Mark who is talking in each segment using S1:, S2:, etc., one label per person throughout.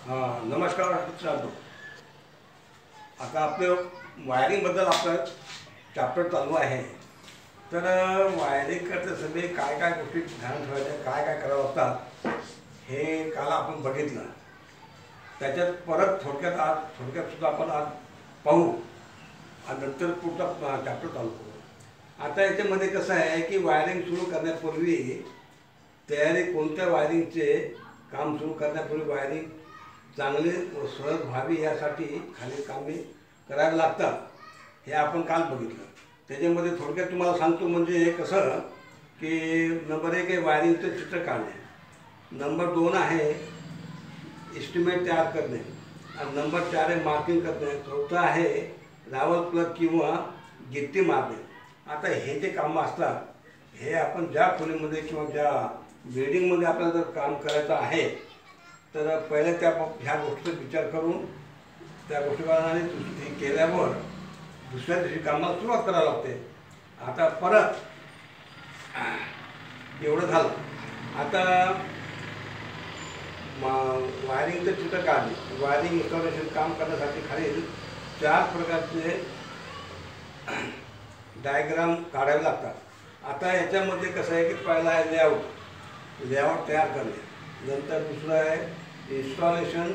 S1: नमस्कार मित्रांनो. आता आपलं वायरिंगबद्दल आपलं चॅप्टर चालू आहे. तर वायरिंग करते सगळे काय काय गोष्टी ध्यान ठेवायच्या, काय काय करावं लागतात हे काल आपण बघितलं. त्याच्यात परत थोडक्यात सुद्धा आपण आज पाहू आणि नंतर पुढचा चॅप्टर चालू करू. आता याच्यामध्ये कसं आहे की वायरिंग सुरू करण्यापूर्वी तयारी, कोणत्या वायरिंगचे काम सुरू करण्यापूर्वी वायरिंग चांगले व सहज व्हावी यासाठी खालील कामे करायला लागतात हे आपण काल बघितलं. त्याच्यामध्ये थोडक्यात तुम्हाला सांगतो. म्हणजे हे कसं की नंबर 1 आहे वायरिंगचं चित्र काढणे, नंबर 2 आहे इस्टिमेट तयार करणे, आणि नंबर 4 आहे मार्किंग करणे, चौथा आहे रावल प्लग किंवा गिट्टी मारणे. आता हे जे कामं असतात हे आपण ज्या खोलीमध्ये किंवा ज्या बिल्डिंगमध्ये आपल्याला जर काम करायचं आहे तर पहिले ह्या गोष्टीचा विचार करून त्या गोष्टीप्रमाणे हे केल्यावर दुसऱ्या दिवशी कामाला सुरुवात करावी लागते. आता परत एवढं झालं. आता वायरिंगचं चित्र काढणे, वायरिंग इन्स्टॉलेशन काम करण्यासाठी खालील 4 प्रकारचे डायग्राम काढावे लागतात. आता याच्यामध्ये कसं आहे की पहिला आहे लेआउट तयार करणे, नंतर दुसरं आहे इन्स्टॉलेशन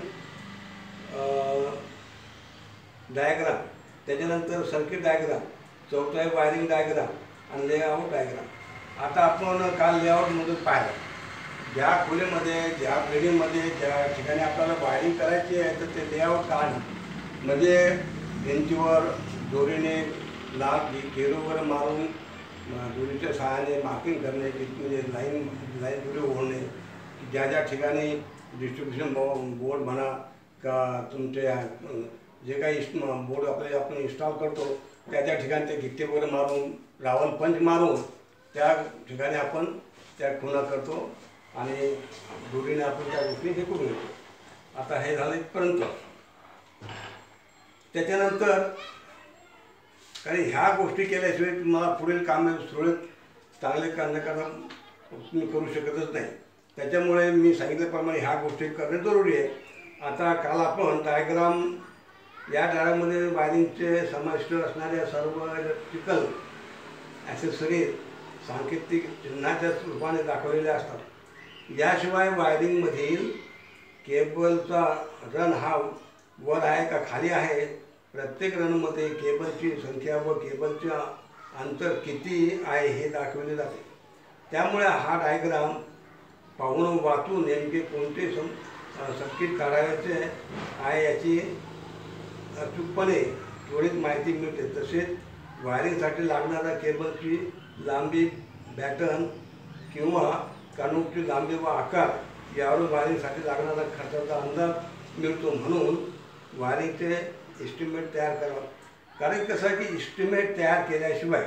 S1: डायग्राम, त्याच्यानंतर सर्किट डायग्राम, चौथा आहे वायरिंग डायग्राम आणि लेआउट डायग्राम. आता आपण काल लेआउटमधून पाहिलं, ज्या खोलीमध्ये ज्या बिल्डिंगमध्ये ज्या ठिकाणी आपल्याला वायरिंग करायची आहे तर ते लेआउट काढणं म्हणजे भिंतीवर दोरीने गेरूवर मारून दोरीच्या सहाय्याने मार्किंग करणे, म्हणजे लाईन दोरी ओढणे, ज्या ज्या ठिकाणी डिस्ट्रीब्युशन बोर्ड म्हणा का तुमचे जे काही बोर्ड आपण इन्स्टॉल करतो त्या ठिकाणी ते गिट्टी वगैरे मारून रावल पंच मारून त्या ठिकाणी आपण त्या खुणा करतो आणि दोरीने आपण त्या गोष्टी हे करून घेतो. आता हे झालं इथपर्यंत. त्याच्यानंतर कारण ह्या गोष्टी केल्याशिवाय तुम्हाला पुढील कामे सुरळीत चांगले करण्याकरता तुम्ही करू शकतच नाही. त्याच्यामुळे मी सांगितल्याप्रमाणे ह्या गोष्टी करणे जरुरी आहे. आता काल आपण या डायग्राममध्ये वायरिंगचे समाविष्ट असणाऱ्या सर्व इलेक्ट्रिकल ॲसेसरीज सांकेतिक चिन्हाच्या रूपाने दाखवलेल्या असतात. याशिवाय वायरिंगमधील केबलचा रन हा वर आहे का खाली आहे, प्रत्येक रनमध्ये केबलची संख्या व केबलचे अंतर किती आहे हे दाखवले जाते. त्यामुळे हा डायग्राम पाहून वाचून नेमके कोणते सर्किट काढायचे आहे याची अचूकपणे त्वरित माहिती मिळते. तसेच वायरिंगसाठी लागणाऱ्या केबलची लांबी, बॅटन किंवा कानूकची लांबी व आकार यावरून वायरिंगसाठी लागणारा खर्चाचा अंदाज मिळतो. म्हणून वायरिंगचे इस्टिमेट तयार करावं. कारण कसं आहे की इस्टिमेट तयार केल्याशिवाय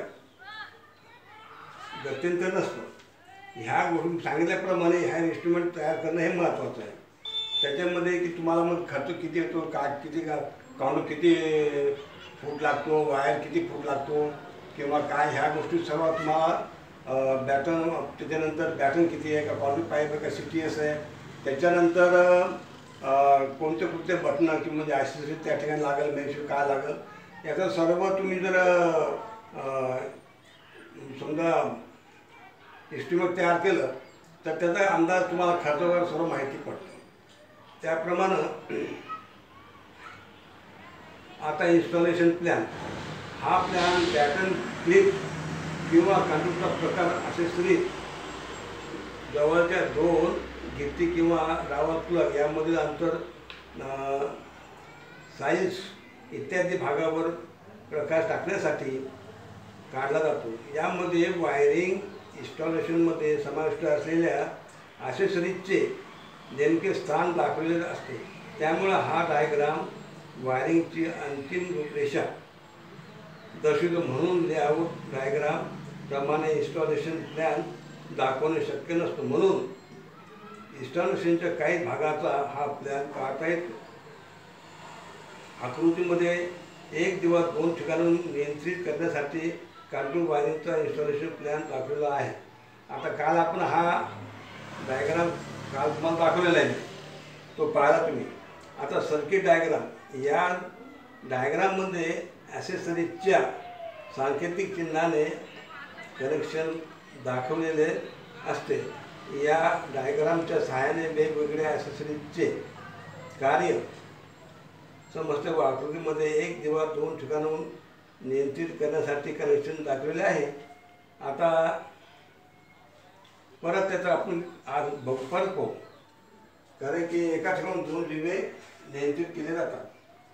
S1: गत्यंतर नसतं. ह्या गोष्टी सांगितल्याप्रमाणे ह्या इस्टिमेट तयार करणं हे महत्त्वाचं आहे. त्याच्यामध्ये की तुम्हाला मग खर्च किती येतो, काउंट किती फूट लागतो, वायर किती फूट लागतो किंवा काय, ह्या गोष्टी सर्व तुम्हाला बॅटन, त्याच्यानंतर बॅटन किती आहे का, कॉलिंग पाईप आहे का, CTS आहे, त्याच्यानंतर कोणते बटणं किंवा म्हणजे ॲक्सेसरी त्या ठिकाणी लागेल, मेन्शन काय लागेल, याचं सर्व तुम्ही जर समजा एस्टिमेट तयार केलं तर त्याचा अंदाज तुम्हाला खर्चावर सर्व माहिती पडतो. त्याप्रमाणे आता इन्स्टॉलेशन प्लॅन, हा प्लॅन बॅटन, क्लिप किंवा कानूकचा प्रकार, ॲसेसरी, जवळच्या 2 गिट्टी किंवा रावल प्लग यामधील अंतर, साईज इत्यादी भागावर प्रकाश टाकण्यासाठी काढला जातो. यामध्ये वायरिंग इन्स्टॉलेशनमध्ये समाविष्ट असलेल्या ॲसेसरीजचे नेमके स्थान दाखवलेले असते. त्यामुळे हा डायग्राम वायरिंगची अंतिम रूपरेषा दर्शवितो. म्हणून लेआउट डायग्राम प्रमाणे इन्स्टॉलेशन प्लॅन दाखवणे शक्य नसतं. म्हणून इन्स्टॉलेशनच्या काही भागाचा हा प्लॅन काढता येतो. आकृतीमध्ये 1 दिवस 2 ठिकाणून नियंत्रित करण्यासाठी कंट्रोल वायरिंगचा इन्स्टॉलेशन प्लॅन दाखवलेला आहे. आता काल आपण हा डायग्राम काल तुम्हाला दाखवलेला आहे, तो पाहिला तुम्ही. आता सर्किट डायग्राम, या डायग्राममध्ये ॲसेसरीजच्या सांकेतिक चिन्हाने कनेक्शन दाखवलेले असते. या डायग्रामच्या सहाय्याने वेगवेगळ्या ॲसेसरीजचे कार्य समजते व आकृतीमध्ये एक दिवा दोन ठिकाणाहून नियंत्रित करण्यासाठी कनेक्शन दाखवले आहे. आता परत त्याचं आपण आज परत पाहू, कारण की एका ठिकाणी दोन दिवे नियंत्रित केले जातात.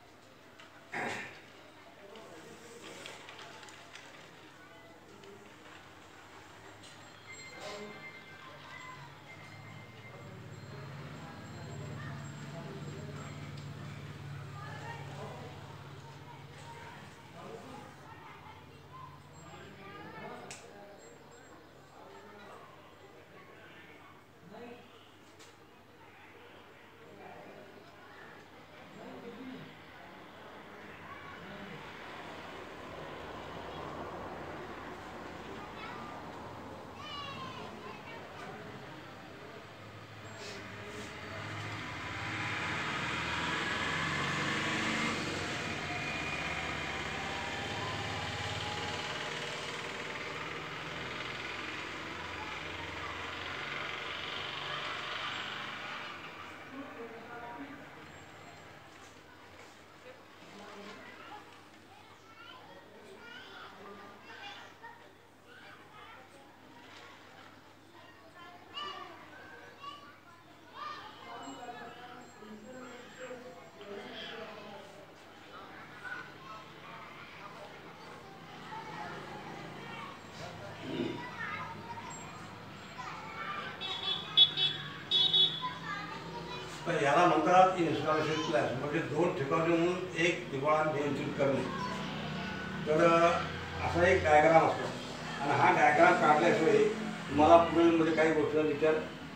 S1: तर याला म्हणतात इन्स्टॉलेशन क्लास, म्हणजे दोन ठिकाणून एक दिवा नियंत्रित करणे. तर असा एक डायग्राम असतो आणि हा डायग्राम काढल्याशिवाय तुम्हाला पुढील म्हणजे काही गोष्टींचा विचार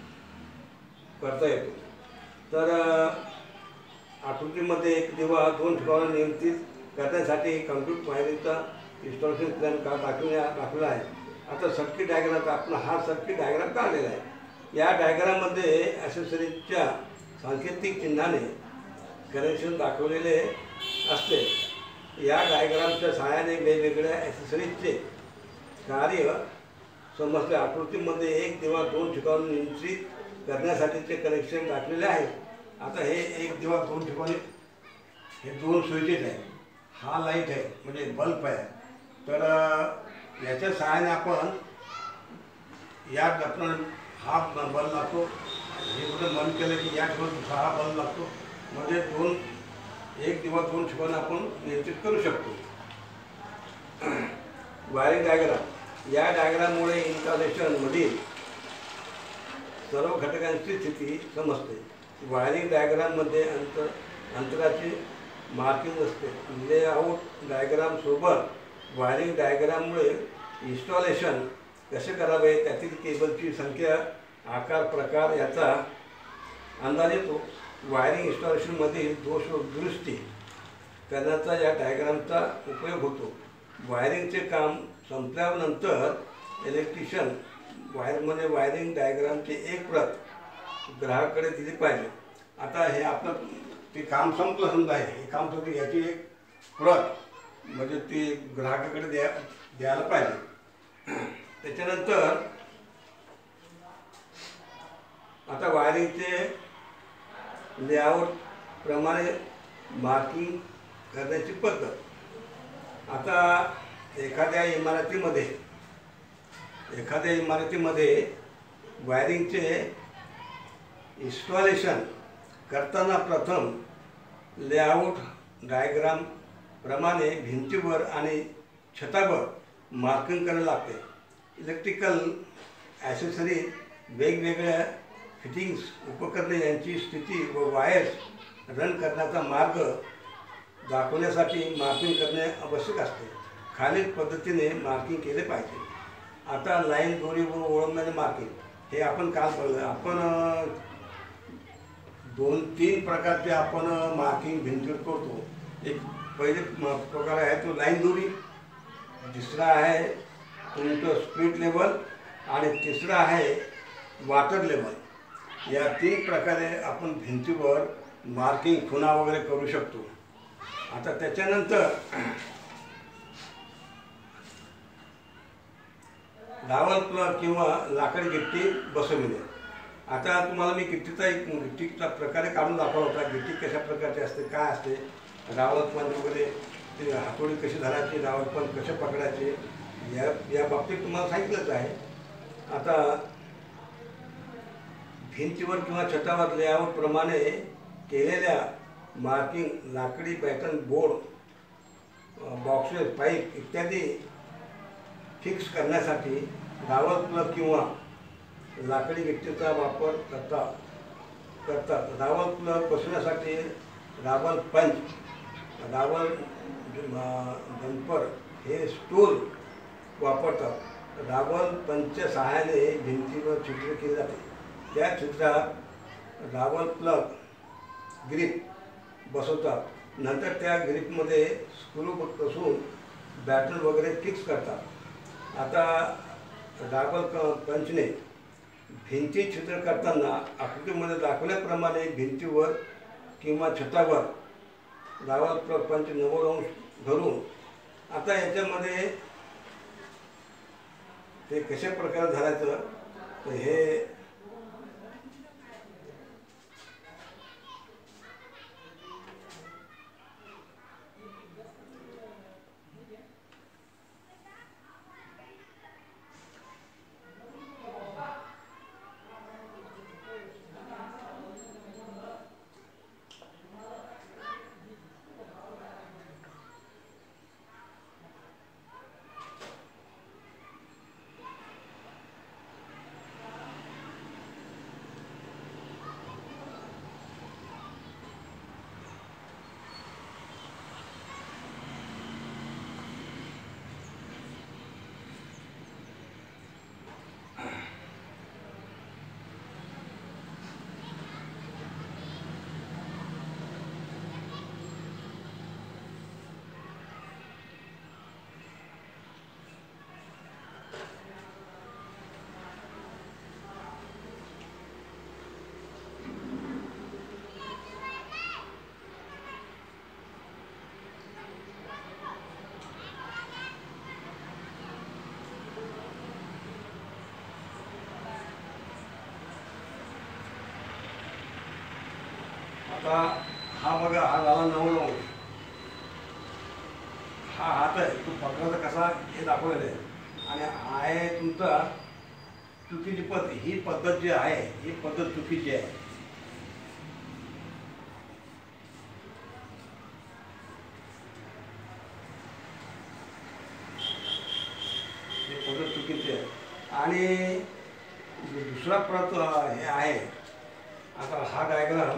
S1: करता येतो. तर आकृतीमध्ये एक दिवा दोन ठिकाणून नियंत्रित करण्यासाठी कम्प्युटर वायरिंगचा इन्स्टॉलेशन प्लॅन दाखवला आहे. आता सर्किट डायग्रामचा आपण हा सर्किट डायग्राम काढलेला आहे. या डायग्राममध्ये ॲसेसरीजच्या सांकेतिक चिन्हाने कनेक्शन दाखवलेले असते. या डायग्रामच्या सहाय्याने वेगवेगळ्या ॲसेसरीजचे कार्य समजते. आकृतीमध्ये एक दिवा दोन ठिकाणून नियंत्रित करण्यासाठीचे कनेक्शन दाखवलेले आहे. आता हे एक दिवा दोन ठिकाणी, हे दोन स्विचेस आहेत. हा लाईट आहे म्हणजे बल्ब आहे. तर याच्या सहाय्याने आपण यात आपण हा बल्ब लागतो, हे कुठं बंद केलं की या ठिकाणी दुसरा हा बल्ब लागतो, म्हणजे एक दिवा दोन ठिकाणी आपण नियंत्रित करू शकतो. वायरिंग डायग्राम, या डायग्राममुळे इन्स्टॉलेशनमधील सर्व घटकांची स्थिती समजते. वायरिंग डायग्राममध्ये अंतराची मार्किंग असते. लेआउट डायग्रामसोबत वायरिंग डायग्राममुळे इन्स्टॉलेशन कसे करावे, त्यातील केबलची संख्या, आकार, प्रकार याचा अंदाज येतो. वायरिंग इन्स्टॉलेशनमधील दोष व दुरुस्ती करण्याचा या डायग्रामचा उपयोग होतो. वायरिंगचे काम संपल्यानंतर इलेक्ट्रिशियन वायरमध्ये वायरिंग डायग्रामची एक प्रत ग्राहकाकडे दिली पाहिजे. आता हे आपलं ते काम संपलं समजा आहे, हे काम संपलं, याची एक प्रत म्हणजे ती ग्राहकाकडे द्यायला पाहिजे. त्याच्यानंतर आता वायरिंगचे लेआउट प्रमाणे मार्किंग करण्याची पद्धत. आता एखाद्या इमारतीमध्ये वायरिंगचे इन्स्टॉलेशन करताना प्रथम लेआउट डायग्राम प्रमाणे भिंतीवर आणि छतावर मार्किंग करावे लागते. इलेक्ट्रिकल ॲसेसरी, वेगवेगळ्या फिटिंग्स, उपकरणे यांची स्थिती व वायर्स रन करण्याचा मार्ग दाखवण्यासाठी मार्किंग करणे आवश्यक असते. खालील पद्धतीने मार्किंग केले पाहिजे. आता लाईन, दोरीवर ओळखणारे मार्किंग, हे आपण काल पाहिलं. आपण 2-3 प्रकारचे आपण मार्किंग भिंतीवर करतो. एक पहिले प्रकार आहे तो लाईन दोरी, दुसरा आहे तुमचं स्पीड लेवल आणि तिसरा आहे वॉटर लेवल. या 3 प्रकारे आपण भिंतीवर मार्किंग खुणा वगैरे करू शकतो. आता त्याच्यानंतर रावल प्लग किंवा लाकडी गिट्टी बसवणे. आता तुम्हाला मी गिट्टीचा प्रकारे काढून दाखवला होता. गिट्टी कशा प्रकारची असते, काय असते, रावल पंच वगैरे, ते हातोडी कशी धरायची, रावल पंच कसे पकडायचे, या बाबतीत तुम्हाला सांगितलंच आहे. आता भिंतीवर किंवा छतावर लेआउट प्रमाणे केलेल्या मार्किंग, लाकडी पॅटर्न, बोर्ड, बॉक्सेस, पाईप इत्यादी फिक्स करण्यासाठी रावल प्लग किंवा लाकडी गिट्टीचा वापर करतात. रावल प्लग बसवण्यासाठी रावल पंच, रावल जम्पर हे स्टूल वापरतात. रावल पंचच्या सहाय्याने भिंतीवर छिद्र केले जाते. त्या छिद्रात रावल प्लग ग्रीप बसवतात. नंतर त्या ग्रीपमध्ये स्क्रू बसवून बॅटन वगैरे फिक्स करतात. आता रावल पंचने भिंती छिद्र करताना आकृतीमध्ये दाखवल्याप्रमाणे भिंतीवर किंवा छतावर रावल पंच 90 अंश धरून, आता याच्यामध्ये ते कशा प्रकारे धरायचं तर हे आता हा बघा, हा झाला 90 अंश. हा हात आहे, तो पकडायचा कसा हे दाखवलेलं आहे. आणि हा आहे तुमचा चुकीची पद्धत. ही पद्धत जी आहे ही पद्धत चुकीची आहे. ही पद्धत चुकीची आहे. आणि दुसरा परत हे आहे. आता हा डायग्राम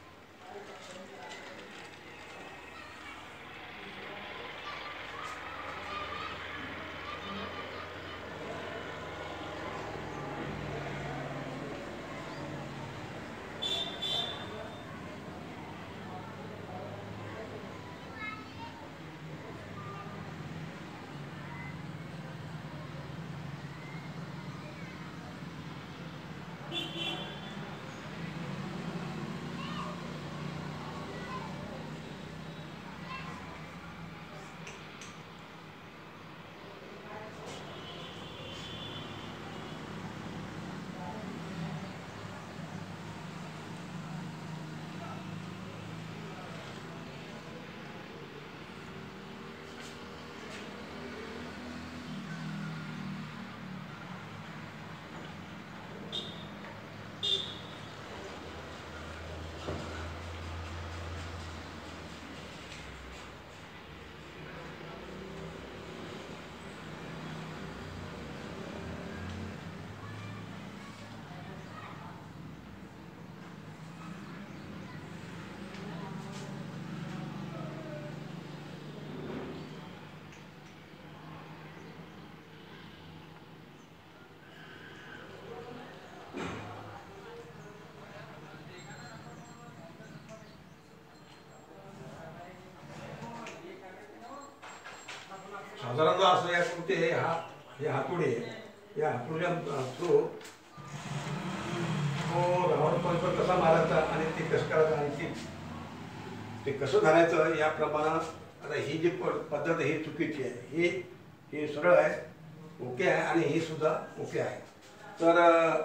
S1: साधारणतः असं या कृती हे हातोडे, या हातोड्या थ्रू तो रावण पंच कसा मारायचा आणि ते कसं करायचं आणखी ते कसं घालायचं या प्रमाणात आता ही जी पद्धत ही चुकीची आहे, ही सरळ आहे, ओके आहे, आणि ही सुद्धा ओके आहे. तर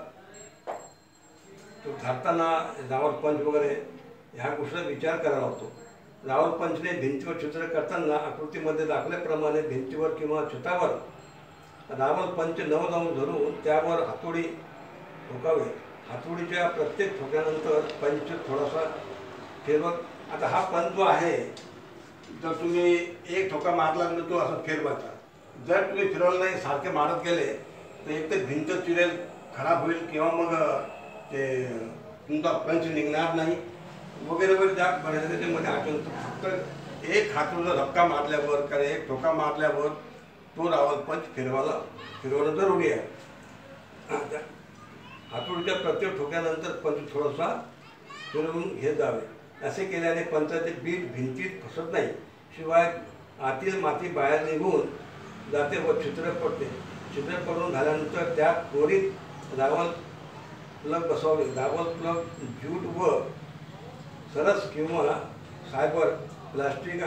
S1: तो घालताना जावर पंच वगैरे ह्या गोष्टीचा विचार करावा लागतो. जावर पंचने भिंतीवर चित्र करताना आकृतीमध्ये दाखवल्याप्रमाणे भिंतीवर किंवा छतावर रावण पंच नवजाऊन धरून त्यावर हातोडी ठोकावे. हातोडीच्या प्रत्येक ठोक्यानंतर पंच थोडासा फिरवत. आता हा पंच जो आहे, जर तुम्ही एक ठोका मारला तर तो असा फिरवायचा. जर तुम्ही फिरवलं नाही, सारखे मारत गेले तर एक तर भिंत चिरेल, खराब होईल, किंवा मग ते तुमचा पंच निघणार नाही वगैरे वगैरे. त्या बऱ्याच त्याच्यामध्ये आठवण. फक्त एक हातोडीचा धक्का मारल्यावर किंवा एक ठोका मारल्यावर तो रावण पंच फिरवणं जरुरी आहे. हातोडीच्या प्रत्येक ठोक्यानंतर पंच थोडासा फिरवून घेत जावे. असे केल्याने पंचाचे बीट भिंतीत फसत नाही, शिवाय आतील माती बाहेर निघून जाते व छिद्र पडते. छिद्र पडून झाल्यानंतर त्यात त्वरित रावण प्लग बसवावे. रावण प्लग ज्यूट व सरस किंवा फायबर, प्लास्टिक,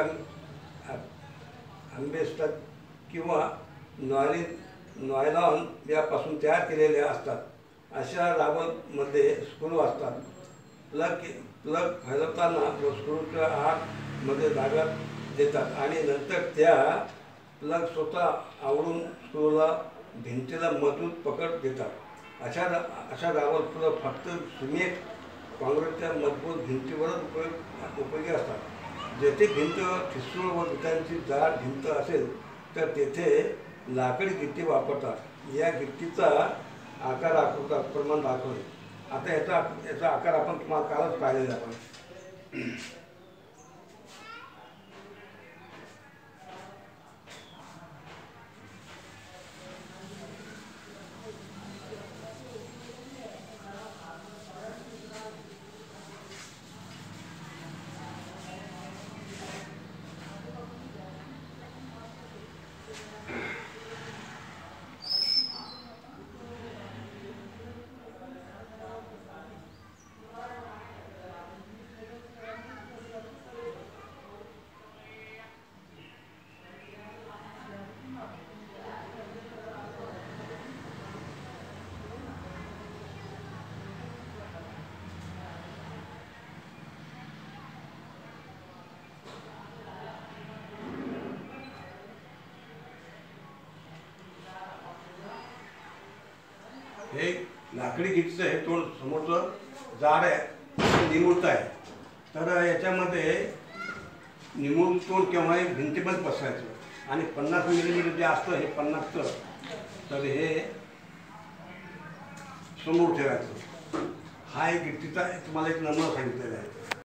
S1: आंबेस्टर किंवा नॉयलॉन यापासून तयार केलेल्या असतात. अशा रावणमध्ये स्क्रू असतात. प्लग हलवताना व स्क्रूच्या आतमध्ये जागा देतात आणि नंतर त्या प्लग स्वतः आवडून स्क्रूला भिंतीला मजबूत पकड देतात. अशा रावण प्लग फक्त सिमेंट काँक्रीटच्या मजबूत भिंतीवरच उपयोगी असतात. जेथे भिंत ठिसूळ व विटांची जाड भिंत असेल तर तेथे लाकडी गिट्टी वापरतात. या गिट्टीचा आकार आकृतात प्रमाण दाखवले. आता याचा आकार आपण तुम्हाला कालच पाहिलेला आपण. हे लाकडी गिट्टीचं हे तोंड समोरचं जाड आहे, निमुळतं आहे. तर याच्यामध्ये निमुळ तोंड केव्हा भिंतीमध्ये बसवायचं आणि 50 मिलीमीटर जे असतं हे 50चं, तर हे समोर ठेवायचं. हा एक गिट्टीचा तुम्हाला एक नमुना सांगितलेला आहे.